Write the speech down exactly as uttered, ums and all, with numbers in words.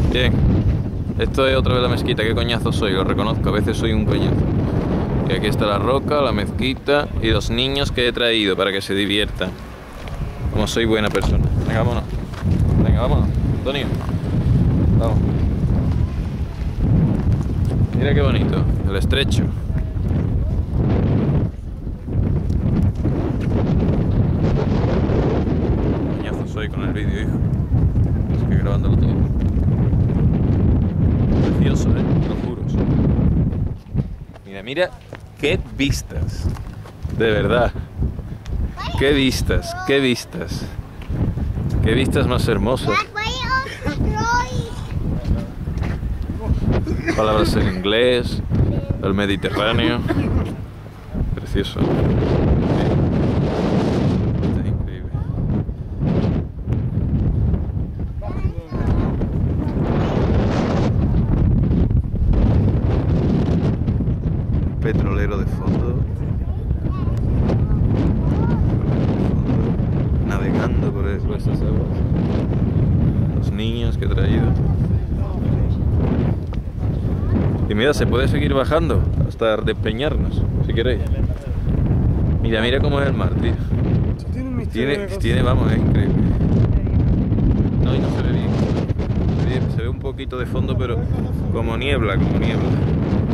Bien, esto es otra vez la mezquita. Qué coñazo soy, lo reconozco, a veces soy un coñazo. Y aquí está la roca, la mezquita y los niños que he traído para que se diviertan. Como soy buena persona. Venga, vámonos. Venga, vámonos. Antonio. Vamos. Mira qué bonito, el estrecho. Coñazo soy con el vídeo, hijo. Estoy grabándolo todo. Precioso, eh, te lo juro. Mira, mira qué vistas. De verdad. Qué vistas, qué vistas. Qué vistas más hermosas. Palabras en inglés, el Mediterráneo. Precioso. Está increíble. Petrolero de fondo. Navegando por esas aguas. Los niños que he traído. Y mira, se puede seguir bajando hasta despeñarnos, si queréis. Mira, mira cómo es el mar, tío. Tiene, tiene, vamos, es increíble. No, y no se ve bien. Se ve, se ve un poquito de fondo, pero como niebla, como niebla.